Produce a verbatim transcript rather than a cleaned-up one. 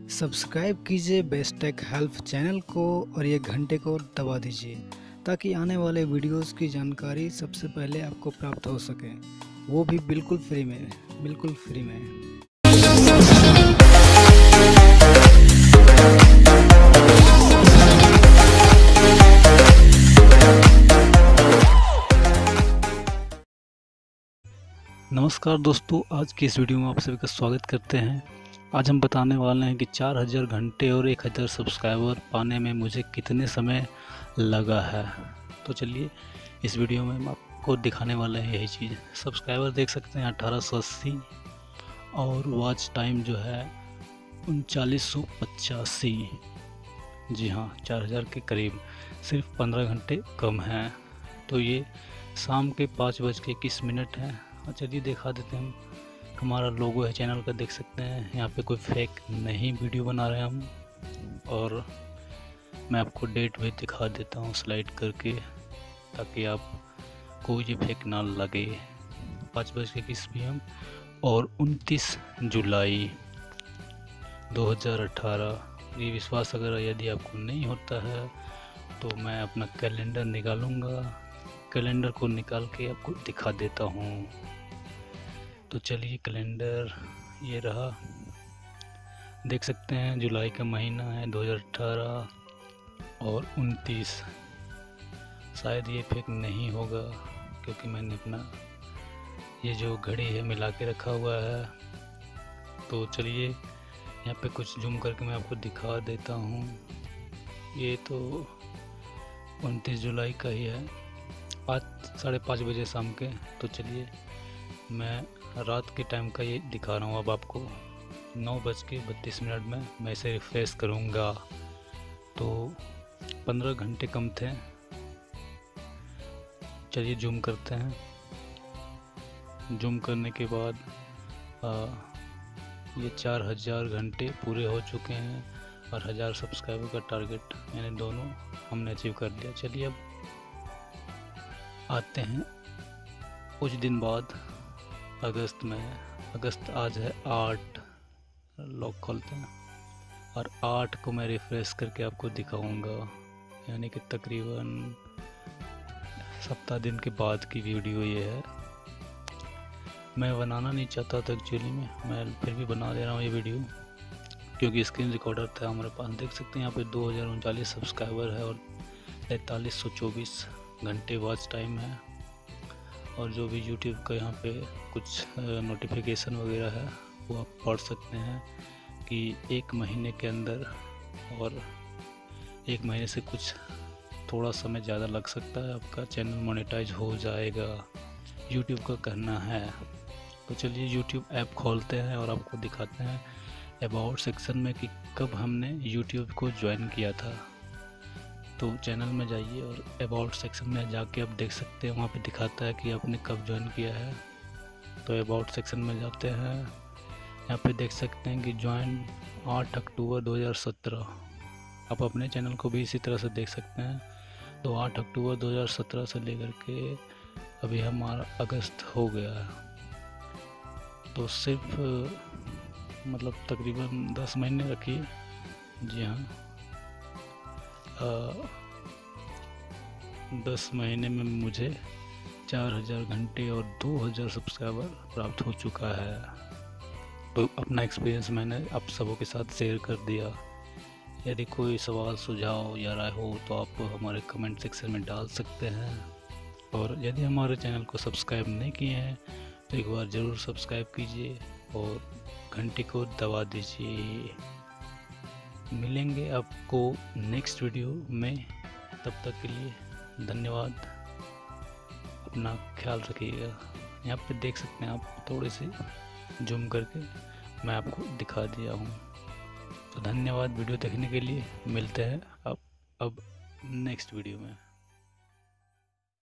Subscribe कीजिए best take help channel को और ये घंटे को दबा दीजिए ताकि आने वाले वीडियोस की जानकारी सबसे पहले आपको प्राप्त हो सके, वो भी बिल्कुल फ्री में बिल्कुल फ्री में। नमस्कार दोस्तों, आज की इस वीडियो में आप सभी का स्वागत करते हैं। आज हम बताने वाले हैं कि चार हज़ार घंटे और एक हज़ार सब्सक्राइबर पाने में मुझे कितने समय लगा है। तो चलिए इस वीडियो में हम आपको दिखाने वाले हैं यही चीज़। सब्सक्राइबर देख सकते हैं अठारह सौ अस्सी और वॉच टाइम जो है उनचालीस सौ पचासी। जी हाँ, चार हज़ार के करीब, सिर्फ पंद्रह घंटे कम हैं। तो ये शाम के पाँच बज के इक्कीस मिनट हैं। चलिए दिखा देते हैं। हम हमारा लोगो है चैनल का, देख सकते हैं। यहाँ पे कोई फेक नहीं वीडियो बना रहे हैं हम। और मैं आपको डेट भी दिखा देता हूँ स्लाइड करके, ताकि आप कोई भी फेक ना लगे। पाँच बज के इक्कीस पी एम और उनतीस जुलाई दो हज़ार अठारह। ये विश्वास अगर यदि आपको नहीं होता है तो मैं अपना कैलेंडर निकालूंगा, कैलेंडर को निकाल के आपको दिखा देता हूँ। तो चलिए, कैलेंडर ये रहा, देख सकते हैं। जुलाई का महीना है दो हज़ार अठारह और उनतीस। शायद ये फेक नहीं होगा क्योंकि मैंने अपना ये जो घड़ी है मिला के रखा हुआ है। तो चलिए यहाँ पे कुछ जूम करके मैं आपको दिखा देता हूँ। ये तो उनतीस जुलाई का ही है, पाँच साढ़े पाँच बजे शाम के। तो चलिए मैं रात के टाइम का ये दिखा रहा हूँ अब आपको। नौ बज के बत्तीस मिनट में मैं इसे रिफ्रेश करूँगा तो पंद्रह घंटे कम थे। चलिए जूम करते हैं। जूम करने के बाद आ, ये चार हज़ार घंटे पूरे हो चुके हैं और हज़ार सब्सक्राइबर का टारगेट यानी दोनों हमने अचीव कर लिया। चलिए अब आते हैं कुछ दिन बाद, अगस्त में। अगस्त आज है आठ, लॉक खोलते हैं और आठ को मैं रिफ्रेश करके आपको दिखाऊंगा, यानी कि तकरीबन सप्ताह दिन के बाद की वीडियो ये है। मैं बनाना नहीं चाहता था एक्चुअली में, मैं फिर भी बना दे रहा हूँ ये वीडियो क्योंकि स्क्रीन रिकॉर्डर था हमारे पास। देख सकते हैं यहाँ पे दो हज़ार उनचालीस सब्सक्राइबर है और तैंतालीस सौ चौबीस घंटे वॉच टाइम है। और जो भी यूट्यूब का यहाँ पे कुछ नोटिफिकेशन वगैरह है वो आप पढ़ सकते हैं कि एक महीने के अंदर और एक महीने से कुछ थोड़ा समय ज़्यादा लग सकता है, आपका चैनल मोनेटाइज हो जाएगा, यूट्यूब का कहना है। तो चलिए यूट्यूब ऐप खोलते हैं और आपको दिखाते हैं अबाउट सेक्शन में कि कब हमने यूट्यूब को ज्वाइन किया था। तो चैनल में जाइए और अबाउट सेक्शन में जाके आप देख सकते हैं, वहाँ पे दिखाता है कि आपने कब ज्वाइन किया है। तो अबाउट सेक्शन में जाते हैं, यहाँ पे देख सकते हैं कि ज्वाइन आठ अक्टूबर दो हज़ार सत्रह। आप अपने चैनल को भी इसी तरह से देख सकते हैं। तो आठ अक्टूबर दो हज़ार सत्रह से लेकर के अभी हमारा अगस्त हो गया है। तो सिर्फ मतलब तकरीबन दस महीने रखिए। जी हाँ, आ, दस महीने में मुझे चार हज़ार घंटे और दो हज़ार सब्सक्राइबर प्राप्त हो चुका है। तो अपना एक्सपीरियंस मैंने आप सबों के साथ शेयर कर दिया। यदि कोई सवाल सुझाव या राय हो तो आप हमारे कमेंट सेक्शन में डाल सकते हैं। और यदि हमारे चैनल को सब्सक्राइब नहीं किए हैं तो एक बार ज़रूर सब्सक्राइब कीजिए और घंटे को दबा दीजिए। मिलेंगे आपको नेक्स्ट वीडियो में, तब तक के लिए धन्यवाद। अपना ख्याल रखिएगा। यहाँ पे देख सकते हैं आप, थोड़े से जूम करके मैं आपको दिखा दिया हूँ। तो धन्यवाद वीडियो देखने के लिए। मिलते हैं अब अब नेक्स्ट वीडियो में।